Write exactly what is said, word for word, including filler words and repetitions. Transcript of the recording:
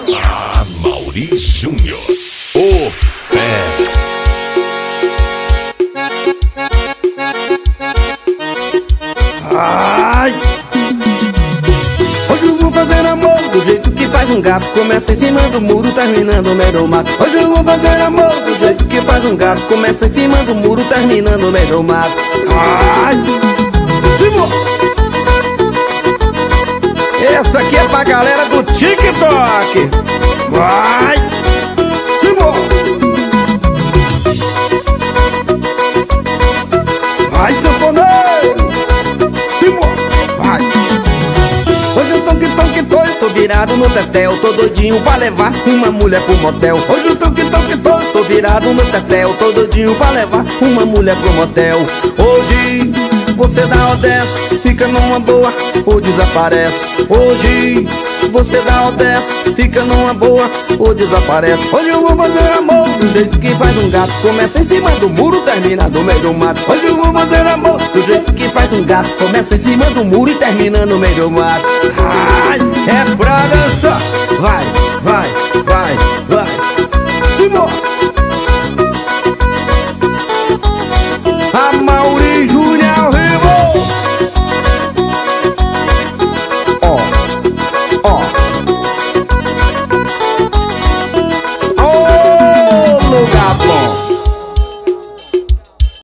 Amaury Júnior, o Fé. Ai! Hoje eu vou fazer amor do jeito que faz um gato. Começa em cima do muro, terminando no meio do mato. Hoje eu vou fazer amor do jeito que faz um gato. Começa em cima do muro, terminando no meio do mato. Ai! Simão! Essa aqui é pra galera do TikTok. Vai! Simão! Vai, sanfoneiro! Simão! Vai! Hoje eu tô que tô que tô, eu tô virado no tetel. Tô doidinho pra levar uma mulher pro motel. Hoje eu tô que tô que tô, tô virado no tetel. Tô doidinho pra levar uma mulher pro motel. Hoje você dá o desce, fica numa boa ou desaparece. Hoje você dá o desce, fica numa boa ou desaparece. Hoje eu vou fazer amor do jeito que faz um gato. Começa em cima do muro, termina no meio do mato. Hoje eu vou fazer amor do jeito que faz um gato. Começa em cima do muro e termina no meio do mato. Ai, é pra dançar. Vai, vai, vai, vai.